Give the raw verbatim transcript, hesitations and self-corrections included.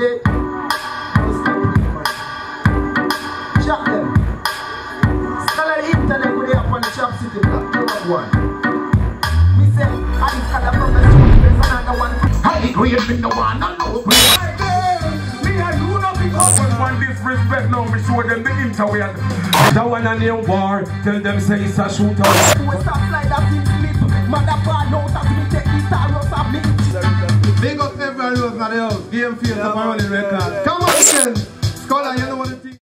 day. Chop them. Scholar the internet with the up on the Chop City block. Number one. Me say, I just got a from the street. There's another one. High grade in the one. I know. Me and you not because one disrespect now. Me show them the interway. That one on your war. Tell them say it's a shooter. Who is that slide that in slip? Mother bar knows that me take the star off of me. Big up everyone who's at the house. Game field of our only record. Come on, Ken. Scholar, you know what it is.